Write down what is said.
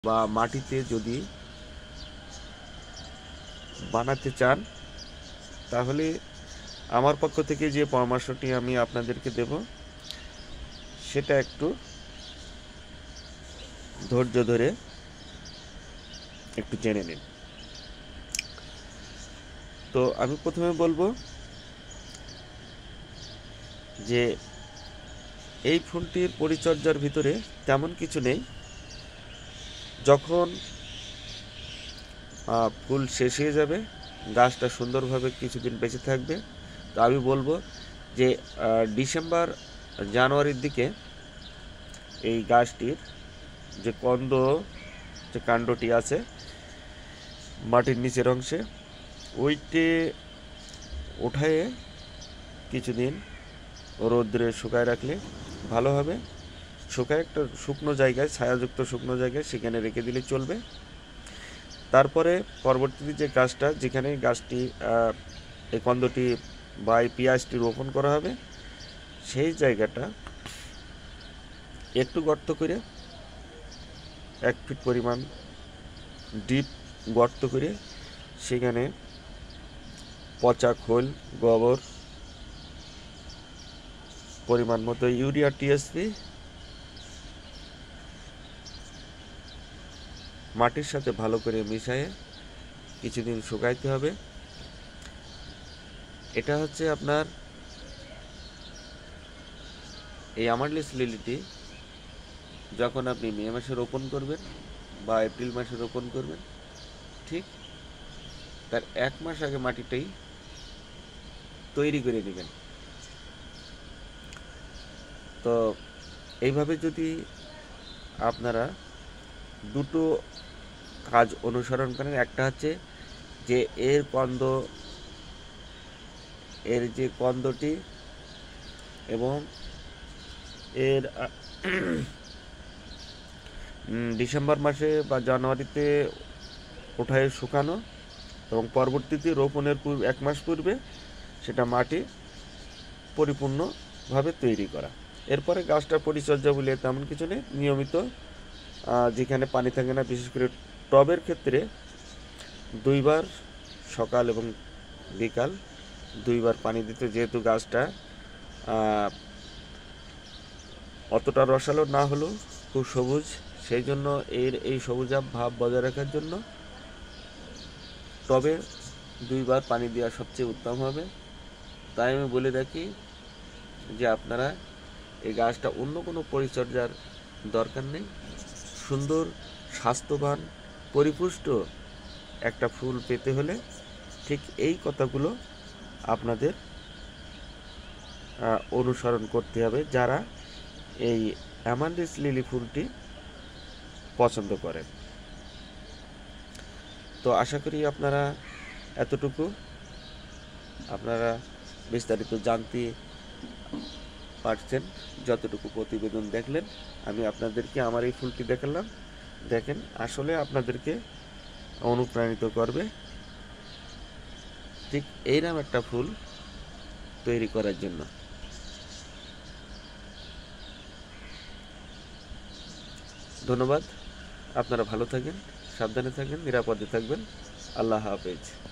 বা মাটিতে যদি বানাতে চান, তাহলে আমার পক্ষ থেকে যে পরামর্শটি আমি আপনাদেরকে দেব, সেটা একটু ধৈর্য ধরে একটু জেনে নিন। তো আমি প্রথমে বলবো যে এই ফুলটির পরিচর্যার ভিতরে তেমন কিছু নেই। যখন ফুল শেষ হয়ে যাবে, গাছটা সুন্দরভাবে কিছুদিন বেঁচে থাকবে, তো আমি বলবো যে ডিসেম্বর জানুয়ারির দিকে এই গাছটির যে যে কাণ্ডটি আছে মাটির নিচের অংশে, ওইটে উঠায়ে কিছুদিন রৌদ্রে শুকায় রাখলে ভালো হবে। শুকায় একটা শুকনো জায়গায়, ছায়াযুক্ত শুকনো জায়গায় সেখানে রেখে দিলে চলবে। তারপরে পরবর্তীতে যে গাছটা, যেখানে গাছটি এই কন্দটি বা এই পেঁয়াজটি রোপণ করা হবে, সেই জায়গাটা একটু গর্ত করে 1 ফিট পরিমাণ ডিপ গর্ত করে সেখানে পচা খোল, গোবর, পরিমাণ মতো ইউরিয়া, টিএসপি মাটির সাথে ভালো করে মিশিয়ে কিছুদিন শুকাইতে হবে। এটা হচ্ছে আপনার এই আমারলিস লিলিটি যখন আপনি মে মাসে রোপণ করবেন বা এপ্রিল মাসে রোপণ করবেন, ঠিক তার 1 মাস আগে মাটিটাই তৈরি করে নেবেন। তো এইভাবে যদি আপনারা দুটো কাজ অনুসরণ করেন, একটা হচ্ছে যে এর যে কন্দটি এবং এর ডিসেম্বর মাসে বা জানুয়ারিতে উঠায় শুকানো এবং পরবর্তীতে রোপণের 1 মাস পূর্বে সেটা মাটি পরিপূর্ণভাবে তৈরি করা। এরপরে গাছটার পরিচর্যা বলে তেমন কিছু নেই। নিয়মিত যেখানে পানি থাকে না, বিশেষ করে টবের ক্ষেত্রে 2 বার সকাল এবং বিকাল 2 বার পানি দিতে, যেহেতু গাছটা অতটা রসালো না হলেও খুব সবুজ, সেই জন্য এই সবুজাভ ভাব বজায় রাখার জন্য টবে 2 বার পানি দেওয়া সবচেয়ে উত্তম হবে। তাই আমি বলে রাখি যে আপনারা এই গাছটা অন্য কোনো পরিচর্যার দরকার নেই। সুন্দর, স্বাস্থ্যবান, পরিপুষ্ট একটা ফুল পেতে হলে ঠিক এই কথাগুলো আপনাদের অনুসরণ করতে হবে, যারা এই অ্যামান্ডিস লিলি ফুলটি পছন্দ করেন। তো আশা করি আপনারা এতটুকু আপনারা বিস্তারিত জানতে পারছেন। যতটুকু প্রতিবেদন দেখলেন, আমি আপনাদেরকে আমার এই ফুলটি দেখালাম। দেখেন, আসলে আপনাদেরকে অনুপ্রাণিত করবে ঠিক এইরকম একটা ফুল তৈরি করার জন্য। ধন্যবাদ। আপনারা ভালো থাকেন, সাবধানে থাকেন, নিরাপদে থাকবেন। আল্লাহ হাফেজ।